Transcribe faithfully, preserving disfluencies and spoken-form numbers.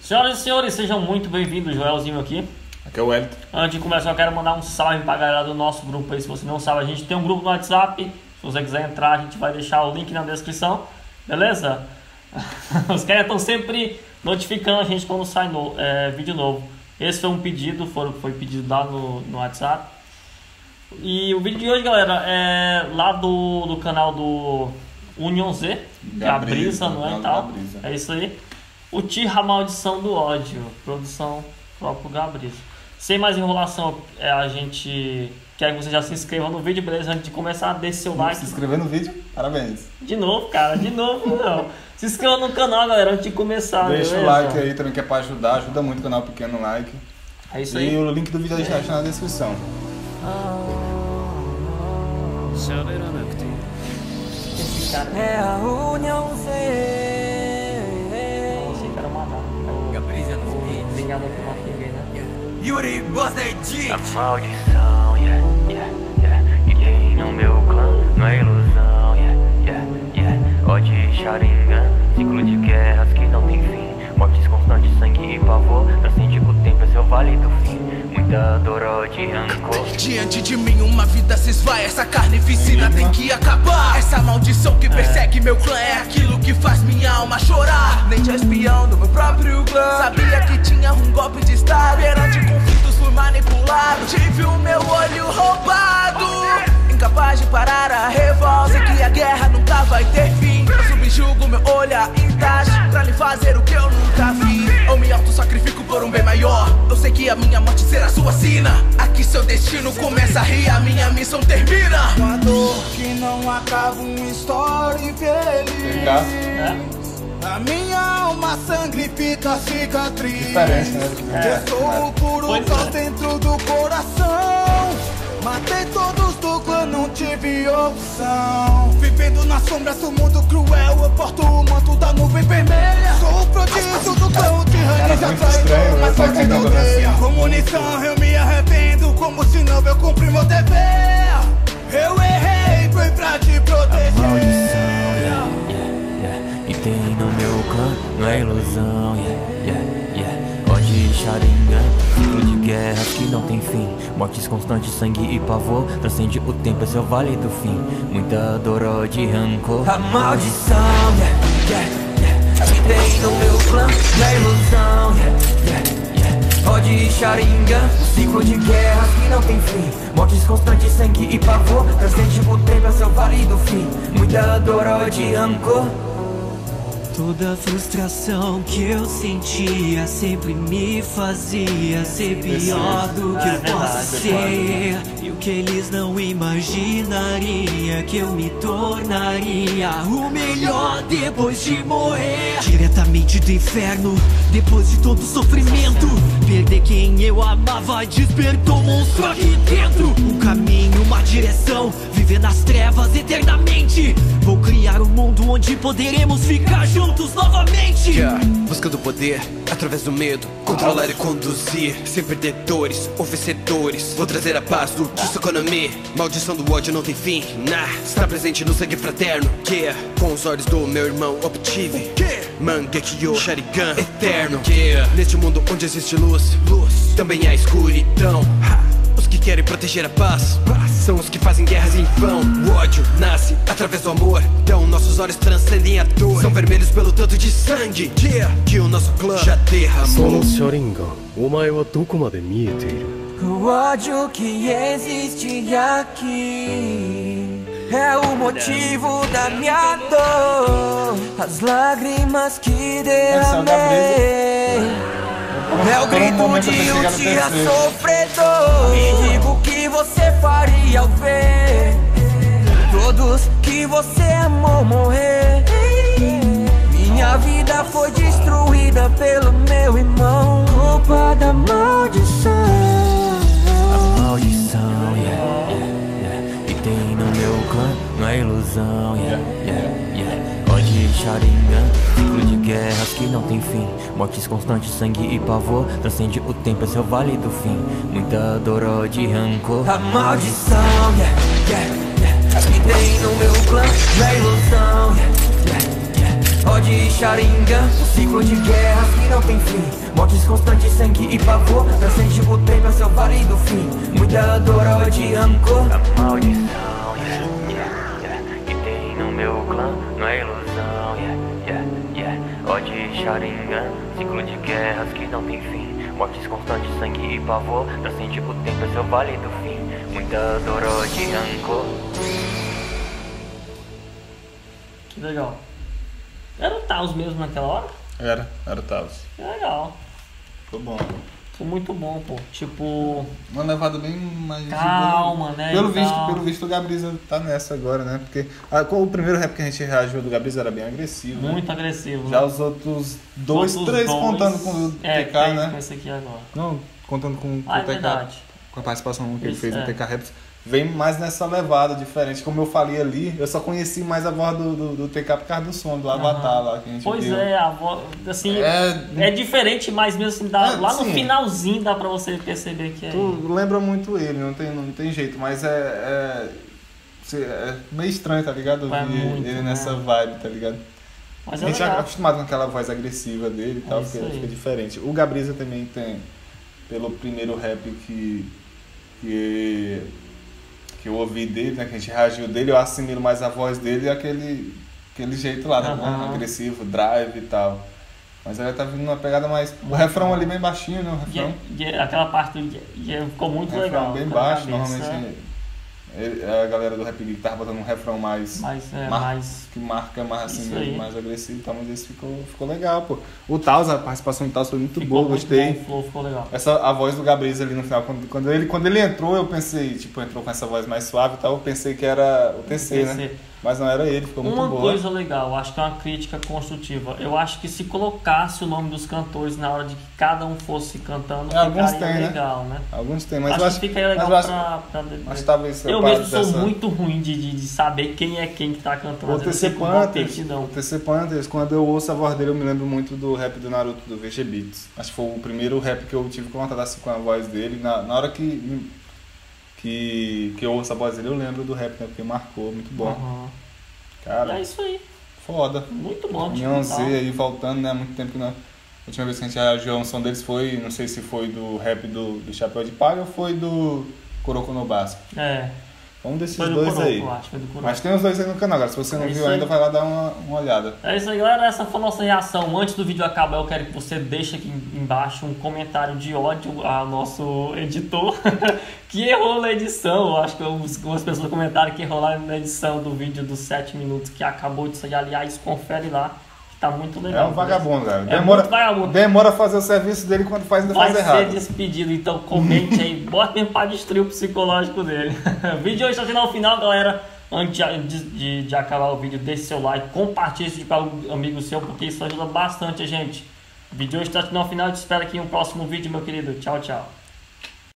Senhoras e senhores, sejam muito bem-vindos, Joelzinho aqui. Aqui é o Wellington. Antes de começar, eu quero mandar um salve pra galera do nosso grupo aí. Se você não sabe, a gente tem um grupo no WhatsApp. Se você quiser entrar, a gente vai deixar o link na descrição. Beleza? Os caras estão sempre notificando a gente quando sai no, é, vídeo novo. Esse foi um pedido, foi, foi pedido lá no, no WhatsApp. E o vídeo de hoje, galera, é lá do, do canal do Union Z, Gabrisa, não é, e tal. É isso aí. O Tira a Maldição do Ódio, produção próprio Gabrisa. Sem mais enrolação, é, a gente quer que você já se inscreva no vídeo, beleza? Antes de começar, deixe seu like. Se inscrever no vídeo? Parabéns. De novo, cara, de novo não. Se inscreva no canal, galera, antes de começar. Deixa beleza? o like aí também, que é pra ajudar. Ajuda muito o canal pequeno, like. É isso aí. E o link do vídeo a gente deixa na descrição. Esse cara é a União Z. Esse cara é uma Gabrisa nos beats. Ligado com uma ninguém, né? Yuri Bosnedit. A maldição, yeah, yeah, yeah. E quem no meu clã não é ilusão, yeah, yeah, yeah. Ódio e Sharingan, ciclo de guerras que não tem fim. Mortes constantes, sangue e pavor, transcende o tempo, é seu vale do fim. Muita dor, ódio e rancor. Diante de mim uma vida se esvai, essa carnificina tem que acabar. Essa maldição que persegue meu clã é aquilo que faz minha alma chorar. Nem de espião do meu próprio clã, sabia que tinha um golpe de estado. Perante conflitos fui manipulado, tive o meu olho roubado. Incapaz de parar a revolta, sei que a guerra nunca vai ter fim. Eu subjugo meu olhar intacto pra lhe fazer o que eu nunca vi. Eu me auto-sacrifico por um bem maior. Eu sei que a minha morte será sua sina. Aqui seu destino começa a rir, a minha missão termina. Uma dor que não acaba, uma história infeliz. A minha alma sangue fica cicatriz. Diferente, né? Eu sou o puro caos dentro do coração. Matei todos do clã, não tive opção. Vivendo nas sombras do mundo cruel, eu porto o manto da nuvem vermelha. Sou o prodígio do clã, o tirano já traidor, mas forte me odeia. Com munição eu me arrependo, como se não eu cumpri meu dever. Eu errei, foi pra te proteger. A maldição, yeah, yeah, yeah. E tem no meu clã, não é ilusão, yeah, yeah, yeah. Ódio e Sharingan, ciclo de guerras que não tem fim. Mortes constantes, sangue e pavor, transcende o tempo, é seu vale do fim. Muita dor, ódio e rancor. A maldição, yeah, yeah, yeah. Que tem no meu clã, não é ilusão, yeah, yeah, yeah. Ódio e Sharingan, ciclo de guerras que não tem fim. Mortes constantes, sangue e pavor, transcende o tempo, é seu vale do fim. Muita dor, ódio e rancor. Toda a frustração que eu sentia sempre me fazia ser pior do que eu posso ser. E o que eles não imaginariam que eu me tornaria o melhor depois de morrer. Diretamente do inferno, depois de todo o sofrimento, perder quem eu amava despertou um monstro aqui dentro. Um caminho, uma direção, viver nas trevas eternamente. Vou criar um mundo onde poderemos ficar juntos novamente. Yeah. Busca do poder, através do medo, controlar e conduzir. Sem perdedores ou vencedores, vou trazer a paz do Tsukonami. Maldição do ódio não tem fim, nah. Está presente no sangue fraterno, yeah. Com os olhos do meu irmão obtive Mangekyo Sharingan eterno, yeah. Neste mundo onde existe luz, luz também há escuridão, ha. Os que querem proteger a paz são os que fazem guerras em vão. O ódio nasce através do amor, então nossos olhos transcendem a dor. São vermelhos pelo tanto de sangue, yeah, que o nosso clã já derramou. O ódio que existe aqui é o motivo da minha dor. As lágrimas que derramei é o grito de um dia sofredor. Me diga o que você faria ao ver todos que você amou morrer. Minha vida foi destruída pelo meu irmão, culpa da maldição. A maldição, yeah, yeah, yeah. E tem no meu clã, não é ilusão, yeah, yeah, yeah. Ódio e Sharingan, ciclo de guerras que não tem fim. Mortes constantes, sangue e pavor, transcende o tempo, é seu vale do fim. Muita dor, ódio e rancor. A maldição, yeah, yeah, yeah. Que tem no meu clã, não é ilusão, yeah, yeah, yeah. ódio e Sharingan, um ciclo de guerras que não tem fim. Mortes constantes, sangue e pavor, transcende o tempo, é seu vale do fim. Muita dor, ódio e rancor. A maldição, yeah, yeah, yeah, que tem no meu clã, não é ilusão, yeah, yeah, yeah. Ódio e Sharingan, ciclo de guerras que não tem fim. Mortes constantes, sangue e pavor, transcende o tempo, é seu vale do fim. Muita dor, ódio e rancor. Que legal. Era o Taos mesmo naquela hora? Era, era o Taos. Que legal. Ficou bom. Ficou muito bom, pô. Tipo, Uma levada bem mais... calma, né? Pelo e visto, tal. pelo visto o Gabriza tá nessa agora, né? Porque ah, qual o primeiro rap que a gente reagiu do Gabriza era bem agressivo, né? Muito agressivo. Já né? os outros dois, Outros três dois- contando com o é, T K, três né? com esse aqui agora. Não, contando com, com Ah, é o T K. verdade. Com a participação que ele Isso, fez é. no T K Raps. Vem mais nessa levada diferente. Como eu falei ali, eu só conheci mais a voz do, do, do T K por causa do som, do Avatar lá que a gente Pois viu. é, a voz, assim, É- é, diferente, mas mesmo assim, dá, É, lá no sim. finalzinho dá pra você perceber que é. Tu lembra muito ele, não tem, não tem jeito, mas é, é, se- é meio estranho, tá ligado? Vai Ouvir muito, ele né? nessa vibe, tá ligado? Mas A é gente é legal. acostumado com aquela voz agressiva dele e tal, isso fica, aí. fica diferente. O Gabriza também tem, pelo primeiro rap que, que, que eu ouvi dele, né, que a gente reagiu dele, eu assimilo mais a voz dele e aquele, aquele jeito lá, né, Aham. agressivo, drive e tal. Mas aí tá vindo uma pegada mais... O refrão ali bem baixinho, né, o E, refrão. e aquela parte do e ficou muito refrão legal. bem ficou na baixo, cabeça, normalmente ele- a galera do Rap Geek tava botando um refrão mais... Mas é mar- mais. que marca mais assim Isso mesmo, aí. mais agressivo e tal, mas esse ficou, ficou legal, pô. O Taos, a participação do Taos foi muito Ficou boa, muito gostei. bom, o flow ficou legal. Essa, a voz do Gabriel ali no final, quando, quando, ele, quando ele entrou, eu pensei, tipo, entrou com essa voz mais suave e tal, eu pensei que era o T C, né? T C. Mas não era ele, ficou muito Uma boa. coisa legal, acho que é uma crítica construtiva. Eu acho que se colocasse o nome dos cantores na hora de que cada um fosse cantando, É, alguns ficaria tem, né? legal, né? Alguns tem, mas acho eu acho que fica legal mas eu pra, acho, pra... mas talvez Eu parte mesmo sou dessa- muito ruim de, de, de saber quem é quem que tá cantando. O Às T vezes C eu fico com Panthers, aptidão. o T C Panthers, quando eu ouço a voz dele, eu me lembro muito do rap do Naruto, do V G Beats. Acho que foi o primeiro rap que eu tive contato assim com a voz dele. Na, na hora que, que, que eu ouço a voz dele, eu lembro do rap, né? Porque marcou, muito bom. Aham. Cara, É isso aí. foda. Muito bom. tipo, União Z tal. aí voltando, né? Há muito tempo que não. A última vez que a gente reagiu a um som deles foi, não sei se foi do rap do, do Chapéu de Palha ou foi do Kuroko no Basco. É. Um desses Foi do dois Kuroko, aí. eu acho. Foi do Kuroko. Mas tem os dois aí no canal, galera. Se você não É isso viu aí. ainda, vai lá dar uma, uma olhada. É isso aí, galera. Essa foi a nossa reação. Antes do vídeo acabar, eu quero que você deixe aqui embaixo um comentário de ódio ao nosso editor que errou na edição. Eu acho que algumas pessoas comentaram que errou lá na edição do vídeo dos sete minutos que acabou de sair. Aliás, confere lá, que tá muito É legal. um vagabundo, cara. É Demora, muito vagabundo. demora a fazer o serviço dele quando faz, ainda Vai faz ser errado. despedido, então comente aí, bota mesmo pra destruir o psicológico dele. O vídeo de hoje está chegando ao final, galera. Antes de, de, de acabar o vídeo, deixe seu like, compartilhe esse vídeo para um amigo seu, porque isso ajuda bastante a gente. O vídeo de hoje está chegando ao final, te espero aqui em um próximo vídeo, meu querido. Tchau, tchau.